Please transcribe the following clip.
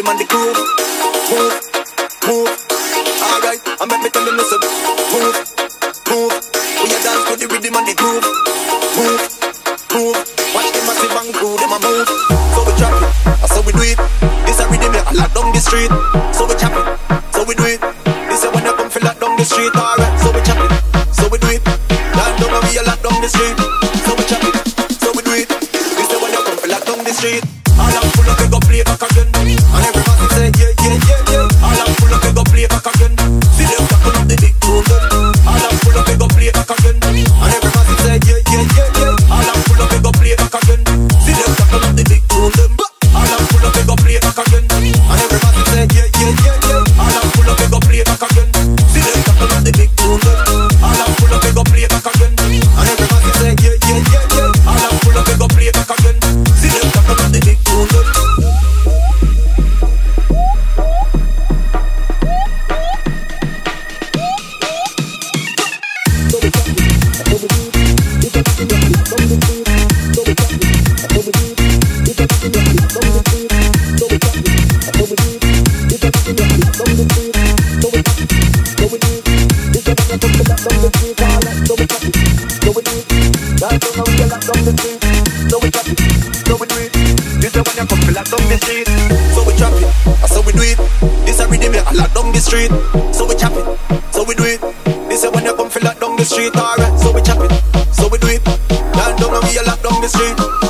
rhythm and the groove. Move, move. Alright, I make me tell you listen. Move, move. We a dance to the rhythm and the groove. Move, move. Watch the massive and crew, them a move. So we chop it, so we do it. This a rhythm I lock down the street. So we chop it, so we do it. This a when you come feel lock down the street. Alright, so we chop it, so we do it. Lock down and we a lock down the street. So we chop it, so we do it. This a when you come feel lock down the street. All I'm full of, we go play back again. And everybody say yeah, yeah, yeah, yeah. All I'm full of, we go play back again. See them tapping up the big tune then. All I'm full of, we go play back again. And everybody say yeah, yeah, yeah, yeah. All I'm full of, we go play back again. See them tapping up the big tune then. All I'm full of, we go play back again. And everybody say yeah, yeah, yeah, yeah. All I'm full of, we go play back again. See them tapping up the big tune then. All I'm full of, we go play back again. And everybody say yeah, yeah, yeah, yeah. All I'm full of, we go play back again. See them tapping up the big tune then. Street, so we chop it, so we do it. This is when you come feel lock down the street, alright. So we chop it, so we do it. Land down and we a lock down the street.